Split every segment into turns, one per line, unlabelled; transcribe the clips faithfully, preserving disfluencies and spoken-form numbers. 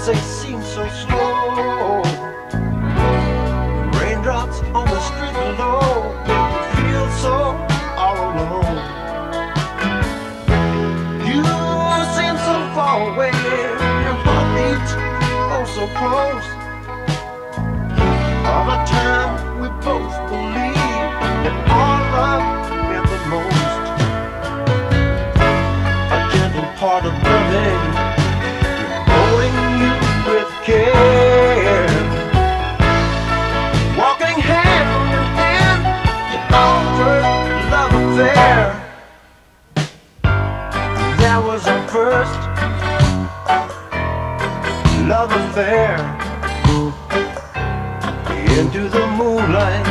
they seem so slow. Raindrops on the street below, feel so all alone. You seem so far away, your heart beats oh so close. All the time we both believe that our love meant the most. A gentle part of loving, holding you with care, walking hand in hand, your first love affair. That was our first love affair. Into the moonlight,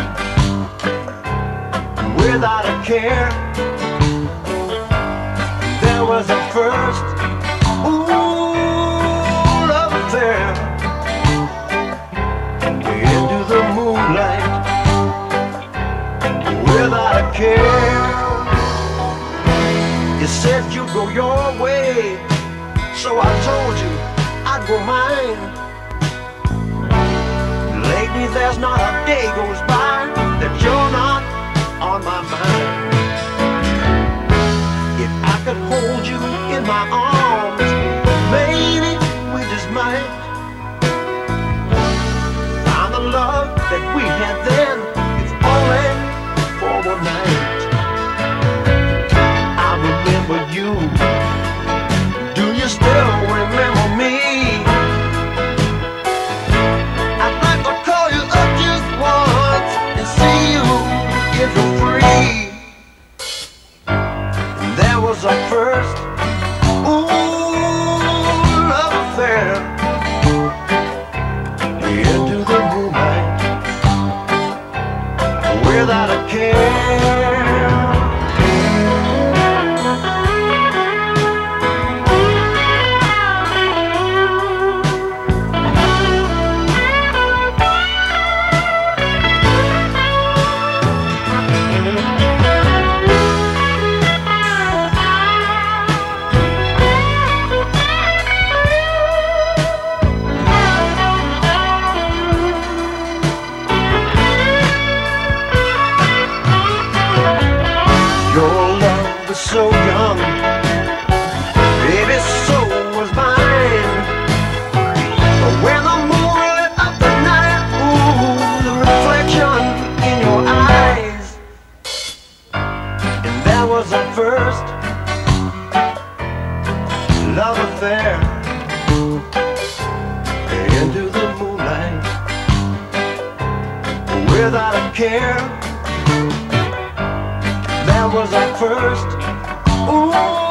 without a care. There was a first, ooh, love affair. Into the moonlight, without a care. You said you'd go your way, so I told you I'd go mine. Lately there's not a day goes by that you're not on my mind. If I could hold you in my arms, maybe we just might find the love that we had then, if only for one night. I remember you. Do you still remember me? Our first, ooh, love affair. Into the moonlight, without a care. So young, baby, so was mine. But when the moon lit up the night, ooh, the reflection in your eyes, and that was our first love affair. Into the moonlight, without a care. That was our first, ooh.